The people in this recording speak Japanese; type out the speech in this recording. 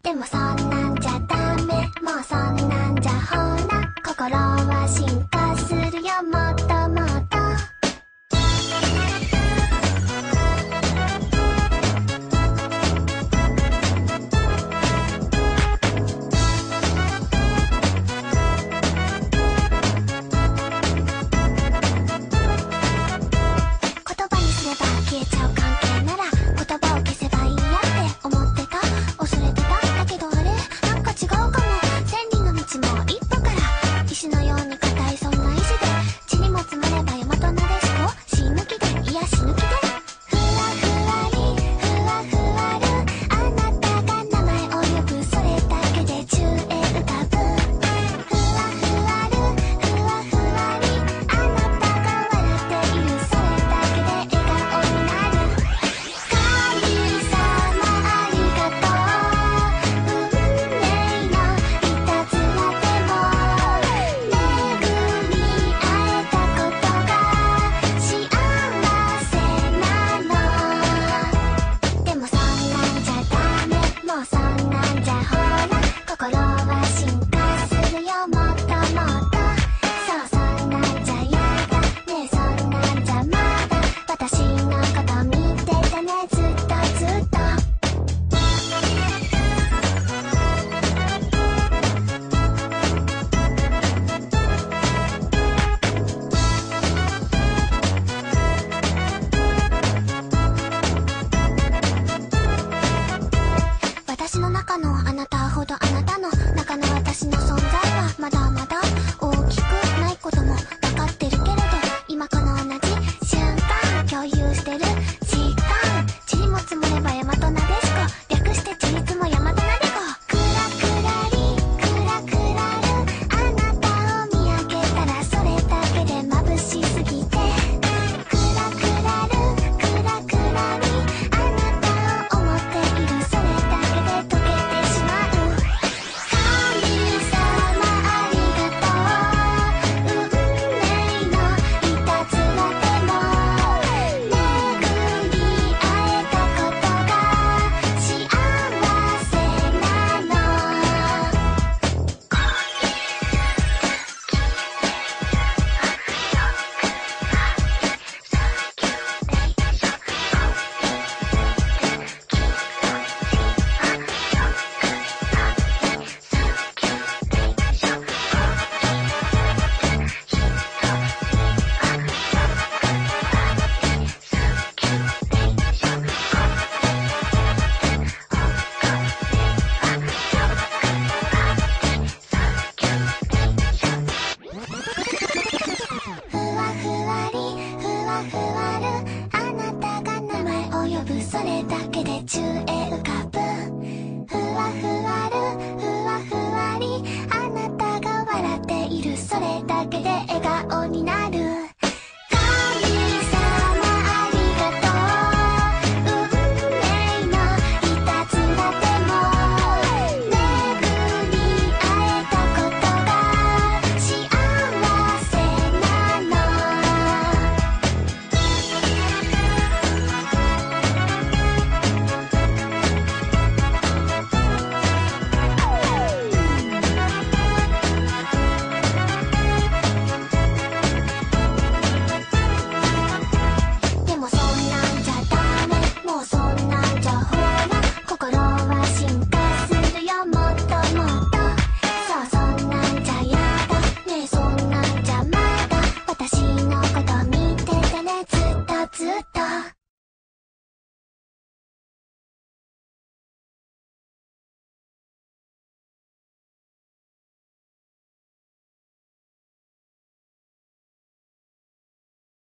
でもそんなんじゃダメ、もうそんなんじゃほら心は進化するよ、もっともっと。言葉にすれば消えちゃう関係なら言葉を消せばいいやって思ってた、恐れてた。だけどあれなんか違うかも。千里の道も一歩から、石のように硬いそんな意志で、地にも積もれば大和なでしこ、死ぬ気で、いや死ぬ気で。ふわふわりふわふわる、あなたが名前を呼ぶ、それだけで宙へ浮かぶ。ふわふわるふわふわり、あなたが笑っている、それだけで笑顔になる。神様ありがとう、運命のいたずらでも巡り会えたことが幸せなの。でもそんなんじゃダメ、もうそんなんじゃほら心は進化するよ、もっともっと。そうそんなんじゃやだね、そんなんじゃまだ私のこと見てたね、ずっとずっと。私の中のあなたほどあなたの中の私の存在はまだまだ大きくないことも分かってるけれど、今この同じ瞬間共有してる時間、地にも積もれば大和なでしこ、略してちりつも大和なでこ。クラクラリクラクラる、あなたを見上げたらそれだけで眩しすぎて。クラクラるクラクラリ、あなたを思っている、それだけで溶けてしまう。神様ありがとう、運命のいたずらでも巡り会えたことが幸せなの。ふわふわりふわふわる、あなたが名前を呼ぶ、それだけで宙へ浮かぶ。ふわふわるふわふわり、あなたが笑っている、それだけで笑顔になる。